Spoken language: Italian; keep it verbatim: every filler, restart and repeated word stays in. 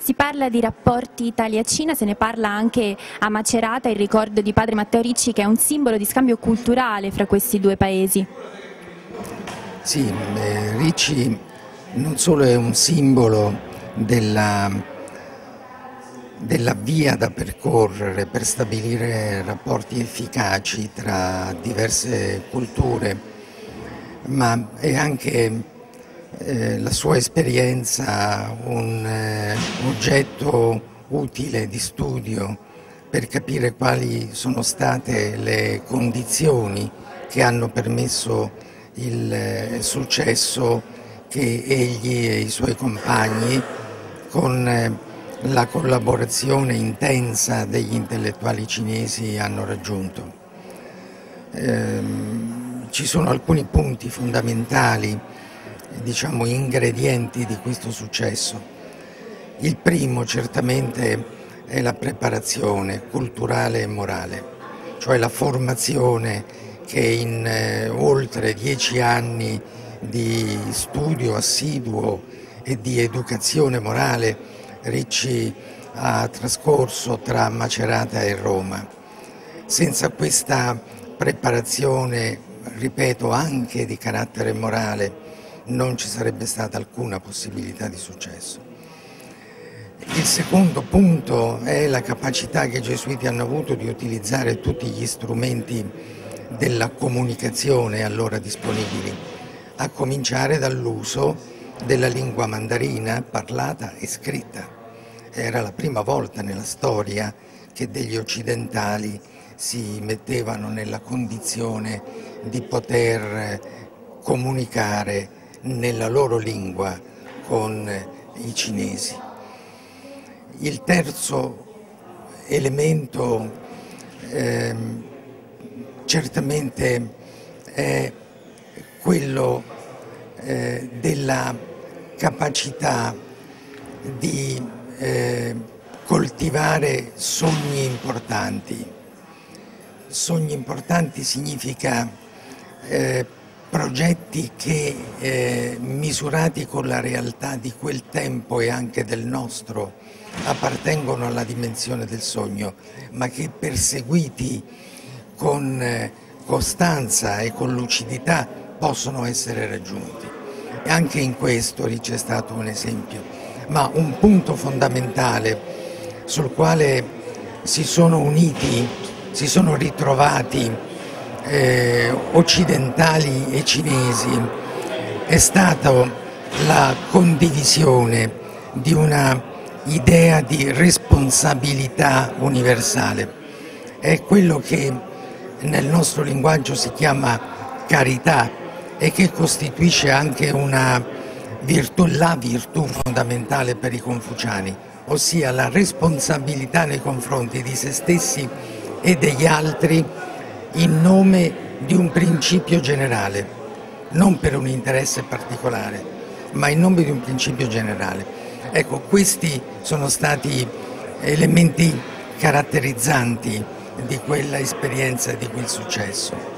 Si parla di rapporti Italia-Cina, se ne parla anche a Macerata, il ricordo di padre Matteo Ricci, che è un simbolo di scambio culturale fra questi due paesi. Sì, eh, Ricci non solo è un simbolo della, della via da percorrere per stabilire rapporti efficaci tra diverse culture, ma è anche eh, la sua esperienza un eh, oggetto utile di studio per capire quali sono state le condizioni che hanno permesso il eh, successo che egli e i suoi compagni, con eh, la collaborazione intensa degli intellettuali cinesi, hanno raggiunto. Ehm, ci sono alcuni punti fondamentali, diciamo ingredienti di questo successo. Il primo certamente è la preparazione culturale e morale, cioè la formazione che in eh, oltre dieci anni di studio assiduo e di educazione morale Ricci ha trascorso tra Macerata e Roma. Senza questa preparazione, ripeto, anche di carattere morale, non ci sarebbe stata alcuna possibilità di successo. Il secondo punto è la capacità che i gesuiti hanno avuto di utilizzare tutti gli strumenti della comunicazione allora disponibili, a cominciare dall'uso della lingua mandarina parlata e scritta. Era la prima volta nella storia che degli occidentali si mettevano nella condizione di poter comunicare nella loro lingua con i cinesi. Il terzo elemento eh, certamente è quello eh, della capacità di eh, coltivare sogni importanti. Sogni importanti significa eh, progetti che eh, misurati con la realtà di quel tempo e anche del nostro appartengono alla dimensione del sogno, ma che perseguiti con eh, costanza e con lucidità possono essere raggiunti. E anche in questo Ricci è stato un esempio, ma un punto fondamentale sul quale si sono uniti, si sono ritrovati Eh, occidentali e cinesi è stata la condivisione di una idea di responsabilità universale. È quello che nel nostro linguaggio si chiama carità e che costituisce anche una virtù, la virtù fondamentale per i confuciani, ossia la responsabilità nei confronti di se stessi e degli altri in nome di un principio generale, non per un interesse particolare, ma in nome di un principio generale. Ecco, questi sono stati elementi caratterizzanti di quella esperienza e di quel successo.